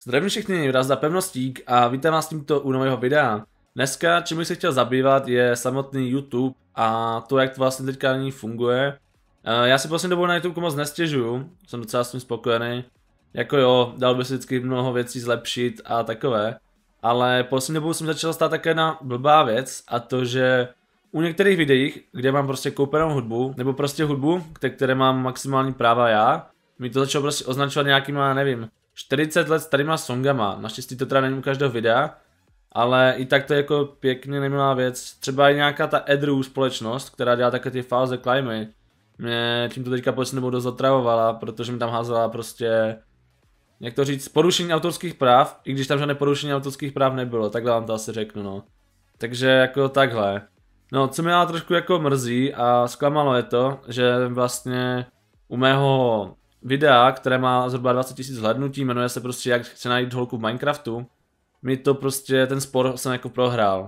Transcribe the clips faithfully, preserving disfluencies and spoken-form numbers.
Zdravím všechny, Razda Pevnostík a vítám vás tímto u nového videa. Dneska, čím bych se chtěl zabývat, je samotný YouTube a to, jak to vlastně teďka nyní funguje. Já si poslední dobou na YouTube moc nestěžuju, jsem docela s tím spokojený. Jako jo, dal by se vždycky mnoho věcí zlepšit a takové. Ale poslední dobou jsem začal stát také na blbá věc, a to, že u některých videích, kde mám prostě koupenou hudbu, nebo prostě hudbu, které mám maximální práva já, mi to začalo prostě označovat nějakýma, nevím, čtyřicet let starýma songama. Naštěstí to teda není u každého videa, ale i tak to je jako pěkně nemilá věc. Třeba i nějaká ta Edru společnost, která dělá také ty fáze climby, mě tímto teďka poslední dobou dost otravovala, protože mi tam házela prostě, jak to říct, porušení autorských práv, i když tam žádné porušení autorských práv nebylo, takhle vám to asi řeknu, no. Takže jako takhle. No, co mě ale trošku jako mrzí a zklamalo je to, že vlastně u mého videa, které má zhruba dvacet tisíc zhlédnutí, jmenuje se prostě Jak chce najít holku v Minecraftu, mi to prostě, ten spor jsem jako prohrál.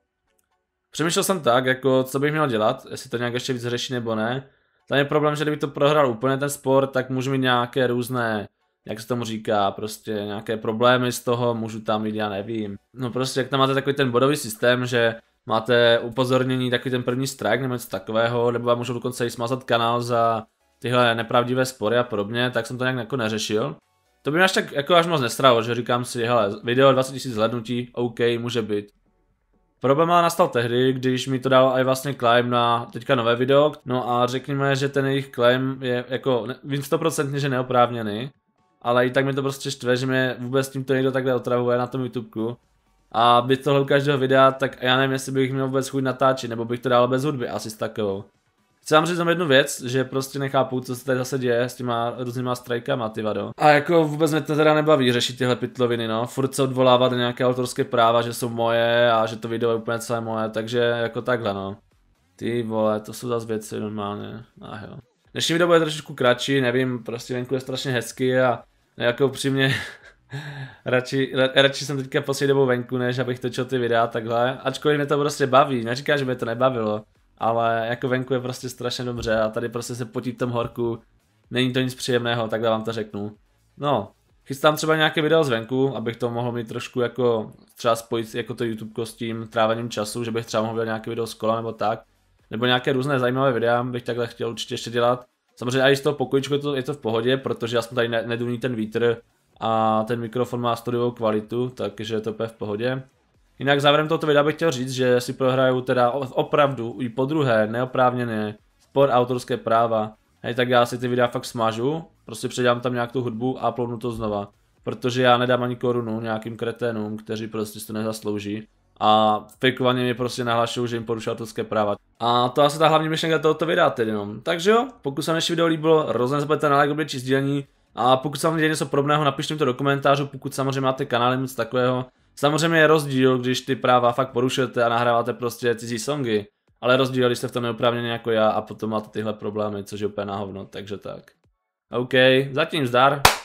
Přemýšlel jsem tak, jako co bych měl dělat, jestli to nějak ještě víc řeší nebo ne. Tam je problém, že kdyby to prohrál úplně ten spor, tak můžu mít nějaké různé, jak se tomu říká, prostě nějaké problémy z toho, můžu tam mít, já nevím. No prostě jak tam máte takový ten bodový systém, že máte upozornění, takový ten první strike nebo něco takového, nebo vám můžu dokonce i smazat kanál za tyhle nepravdivé spory a podobně, tak jsem to nějak jako neřešil. To by mě až tak jako až moc nestralo, že říkám si, hele, video dvacet tisíc zhlédnutí, OK, může být. Problém ale nastal tehdy, když mi to dal i vlastně claim na teďka nové video, no a řekněme, že ten jejich claim je jako, vím sto procent, že neoprávněný, ale i tak mi to prostě štve, že mě vůbec tímto někdo takhle otravuje na tom YouTubeku. A by tohle každého videa, tak já nevím, jestli bych měl vůbec chuť natáčet, nebo bych to dal bez hudby, asi s takovou. Chci vám říct jednu věc, že prostě nechápu, co se tady zase děje s těma různýma strajkama, ty vado. A jako vůbec mě to teda nebaví řešit tyhle pitloviny, no. Furt se odvolávat na nějaké autorské práva, že jsou moje a že to video je úplně celé moje, takže jako takhle, no. Ty vole, to jsou zase věci normálně, ah jo. Dnešní video bude trošičku kratší, nevím, prostě venku je strašně hezky a jako upřímně radši, radši jsem teďka poslední dobou venku, než abych točil ty videa takhle, ačkoliv mě to prostě baví, neříkám, že mě to nebavilo. Ale jako venku je prostě strašně dobře a tady prostě se potí v tom horku, není to nic příjemného, takhle vám to řeknu. No, chystám třeba nějaké video zvenku, abych to mohl mít trošku jako třeba spojit jako to YouTube s tím trávením času, že bych třeba mohl dělat nějaké video z kola nebo tak. Nebo nějaké různé zajímavé videa bych takhle chtěl určitě ještě dělat. Samozřejmě i z toho pokojíčku je to, je to v pohodě, protože aspoň tady neduní ten vítr a ten mikrofon má studiovou kvalitu, takže je to úplně v pohodě. Jinak závěrem tohoto videa bych chtěl říct, že si prohraju teda opravdu i po druhé neoprávněné spor autorské práva. Hej, tak já si ty videa fakt smažu, prostě předám tam nějakou hudbu a uploadnu to znova. Protože já nedám ani korunu nějakým kreténům, kteří prostě si to nezaslouží. A fejkovaně mi prostě nahlašují, že jim porušují autorské práva. A to asi ta hlavní myšlenka tohoto videa tedy no. Takže jo, pokud se vám dnešní video líbilo, rozhodně nezapomeňte na like, odběr či sdílení. A pokud se vám děje něco podobného, napište mi to do komentářů, pokud samozřejmě máte kanál něco takového. Samozřejmě je rozdíl, když ty práva fakt porušujete a nahráváte prostě cizí songy, ale rozdíl, když jste v tom neoprávněně jako já a potom máte tyhle problémy, což je úplně na hovno, takže tak. OK, zatím zdar.